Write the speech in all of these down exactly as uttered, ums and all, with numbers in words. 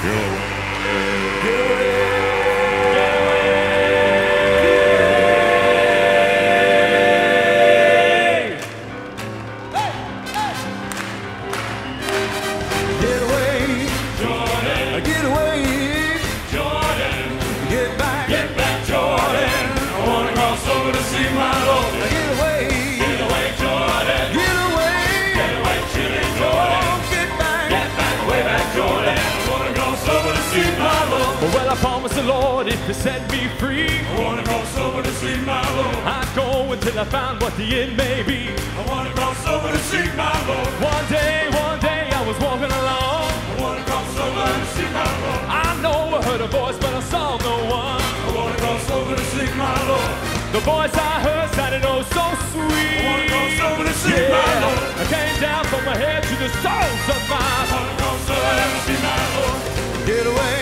Well, I promised the Lord if He set me free, I wanna cross over to see my Lord. I'd go until I found what the end may be. I wanna cross over to see my Lord. One day, one day I was walking along. I wanna cross over to see my Lord. I know I heard a voice, but I saw no one. I wanna cross over to see my Lord. The voice I heard sounded oh so sweet. I wanna cross over to see yeah. my Lord. I came down from my head to the soles of my I wanna cross over to see my Lord. Get away,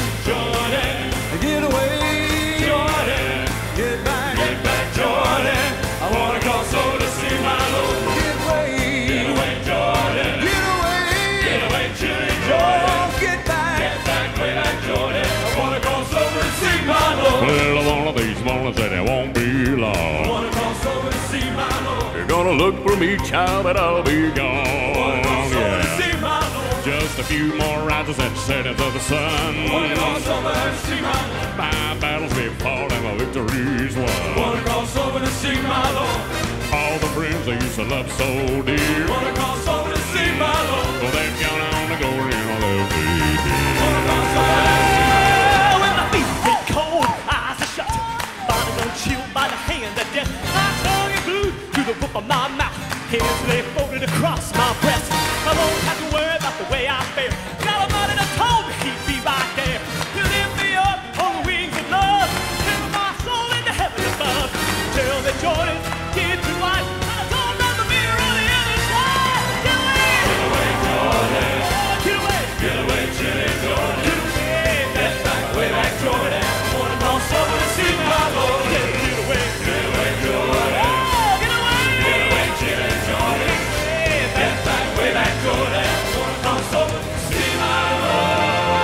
Jordan. get away, Jordan. get back, Get back, Jordan. I wanna cross over to see my Lord. get away, Get away, Jordan. get away, Get away, chilly Jordan. oh, get back. Get back, way back, Jordan. I wanna cross over to see my Lord. Well, one of these mornings that it won't be I long. wanna cross over to see my Lord. You're gonna look for me, child, but I'll be I wanna cross gone. over to Yeah. see my Lord. Just a few more rises at the setting of the sun. I wanna cross over to see my Lord. My battles be fought and my victories I won. wanna cross over to see my Lord. All the friends I used to love so dear, I wanna cross over to see my Lord. well, they've gone on to glory and all they'll be I dear. wanna cross over to see my Lord. When my feet get cold, eyes are shut, body done chilled by the hand of death. My tongue is glued to the roof of my mouth, hands lay folded across my breast. I won't have to worry about the way I feel. God Almighty done told me He'd be right there. He'll lift me up on the wings of love, carry my soul into heaven above. Tell me, Jordan, get to life. I told them to be on the other side. Get away, Get away, Jordan. get away, Get away, chilly Jordan. get away, Get back, way back, Jordan. I wanna cross over to see my Lord. get, get away, Get away, Jordan. oh, get away, Get away, chilly Jordan. Get back, way back, Jordan. I wanna cross over to see my Lord.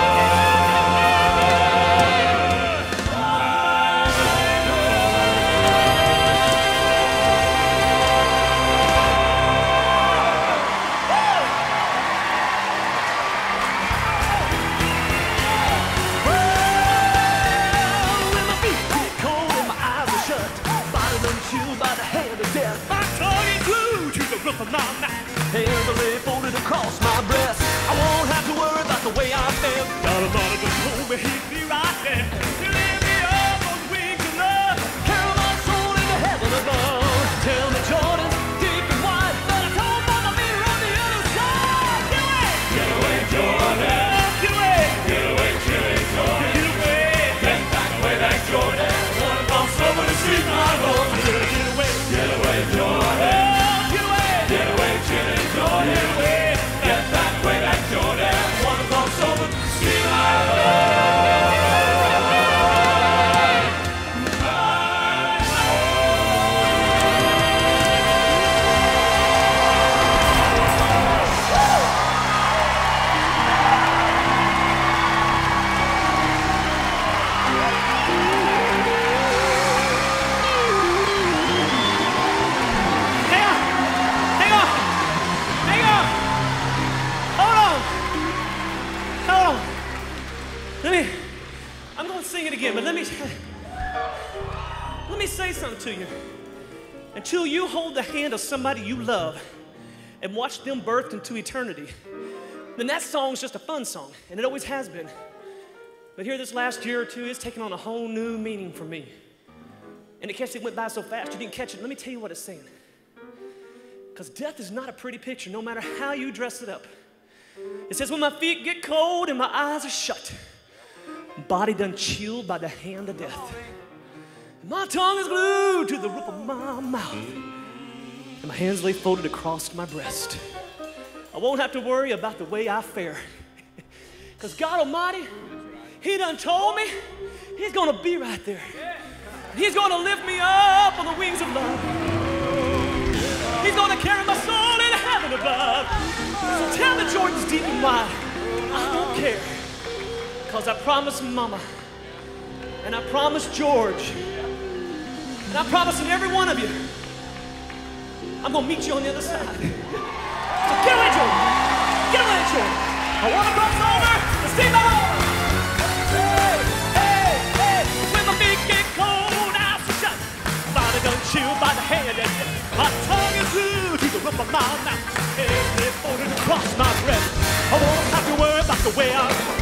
When my feet get cold and my eyes are shut, body done chilled by the hand of death. My tongue is glued to the roof of my mouth, hands are laid folded across my breast. I won't have to worry about the way I feel. God Almighty just told me He'd be right there. He'll lift me up on the wings of love, carry my soul into heaven above. Tell me, Jordan, deep and wide, but I told Mama me on the other side. Get away, Get away, Jordan. get away, Get away, chilly Jordan. get away, Get back, way back, Jordan. I wanna cross over to see my Lord. get away, Get away, Jordan. get away, Get away, chilly Jordan. get away. Get back, way back, Jordan. I wanna cross over to see my Lord. Hang on! Hang on! Hang on! Hold on! Hold on! Let me, I'm gonna sing it again, but let me, let me say something to you. Until you hold the hand of somebody you love and watch them birthed into eternity, then that song's just a fun song, and it always has been. But here this last year or two, it's taken on a whole new meaning for me. And it catch it went by so fast, you didn't catch it. Let me tell you what it's saying. Because death is not a pretty picture, no matter how you dress it up. It says, when my feet get cold and my eyes are shut, body done chilled by the hand of death. My tongue is glued to the roof of my mouth, and my hands lay folded across my breast. I won't have to worry about the way I fare. Because God Almighty, He done told me He's gonna be right there. He's gonna lift me up on the wings of love. He's gonna carry my soul into heaven above. So tell the Jordans deep and wide, I don't care Because I promised Mama, and I promised George, and I'm promising every one of you, I'm gonna meet you on the other side. So get away, George. Get away, George. I wanna cross over the sea ball. Hey, hey, hey. When my feet get cold, eyes are shut. Body done chilled by the hand, and my tongue is glued to the roof of my mouth. Head floating across my breast. I won't have to worry about the way I